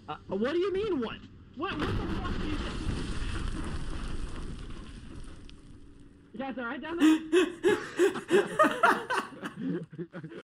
What do you mean what? What the fuck do you think? You guys alright down there?